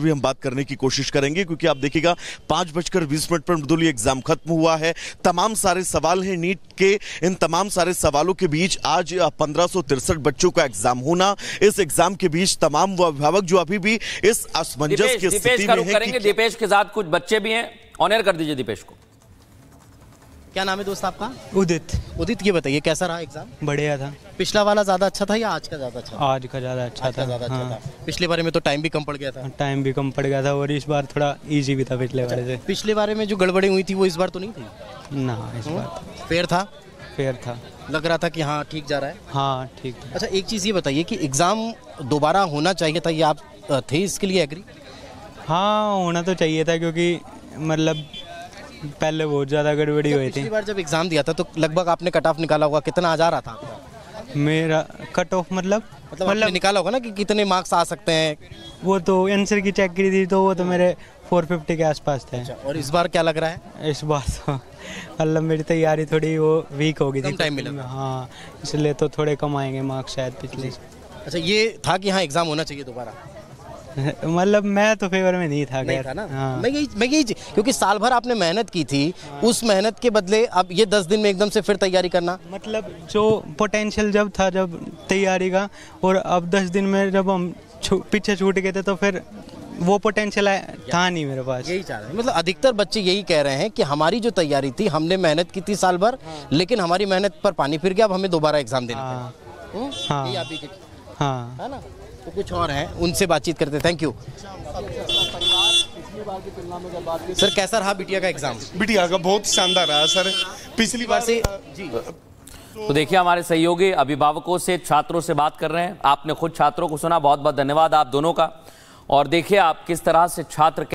भी हम बात करने की कोशिश करेंगे, क्योंकि आप देखिएगा 5:20 पर मृदुल एग्जाम खत्म हुआ है। तमाम सारे सवाल हैं नीट के, इन तमाम सारे सवालों के बीच आज 1563 बच्चों का एग्जाम होना। इस एग्जाम के बीच तमाम वो अभिभावक जो अभी भी इस असमंजस की स्थिति में है। दीपेश के साथ कुछ बच्चे भी हैं, ऑन एयर कर दीजिए दीपेश को। क्या नाम है दोस्त आपका? उदित। उदित, ये बताइए कैसा रहा एग्जाम? बढ़िया था। पिछला वाला ज्यादा अच्छा था या आज का ज्यादा अच्छा था? आज का ज़्यादा अच्छा था। ज्यादा अच्छा हाँ। था। पिछले बारे में तो टाइम भी कम पड़ गया था। टाइम भी कम पड़ गया था और इस बार थोड़ा इजी भी था पिछले बारे से। पिछले बारे में जो गड़बड़ी हुई थी वो इस बार तो नहीं थी ना, इस बार फेयर था। फेयर था, लग रहा था कि हाँ ठीक जा रहा है। हाँ ठीक था। अच्छा, एक चीज़ ये बताइए कि एग्ज़ाम दोबारा होना चाहिए था, ये आप थे इसके लिए एग्री? हाँ, होना तो चाहिए था, क्योंकि मतलब पहले बहुत ज़्यादा गड़बड़ी हुई थी। पिछली बार जब एग्ज़ाम दिया था तो लगभग आपने कट ऑफ निकाला होगा, कितना आ जा रहा था आपका? मेरा कट ऑफ मतलब आपने निकाला होगा ना कि कितने मार्क्स आ सकते हैं? वो तो आंसर की चेक करी थी, तो वो तो मेरे 450 के आसपास थे। और इस बार क्या लग रहा है? इस बार तो मतलब मेरी तैयारी थोड़ी वो वीक हो गई थी, टाइम मिला। हाँ, इसलिए तो थोड़े कम आएंगे मार्क्स शायद पिछले। अच्छा, ये था कि हाँ एग्ज़ाम होना चाहिए दोबारा? मतलब मैं तो फेवर में नहीं था। नहीं था ना। हाँ। मैं यही क्योंकि साल भर आपने मेहनत की थी, उस मेहनत के बदले अब ये 10 दिन में एकदम से फिर तैयारी करना, मतलब जो पोटेंशियल जब था जब तैयारी का, और अब 10 दिन में जब हम पीछे छूट गए थे तो फिर वो पोटेंशियल था नहीं मेरे पास। यही चाह रहे हैं, मतलब अधिकतर बच्चे यही कह रहे हैं कि हमारी जो तैयारी थी, हमने मेहनत की थी साल भर, लेकिन हमारी मेहनत पर पानी फिर गया, अब हमें दोबारा एग्जाम देना पड़ा। हाँ, यही आप ही हाँ, है ना। तो कुछ और हैं, उनसे बातचीत करते। Thank you sir. कैसा रहा बिटिया का एग्जाम? बिटिया का बहुत शानदार रहा सर। पिछली बार से जी। तो देखिए, हमारे सहयोगी अभिभावकों से, छात्रों से बात कर रहे हैं। आपने खुद छात्रों को सुना, बहुत बहुत धन्यवाद आप दोनों का। और देखिए आप किस तरह से छात्र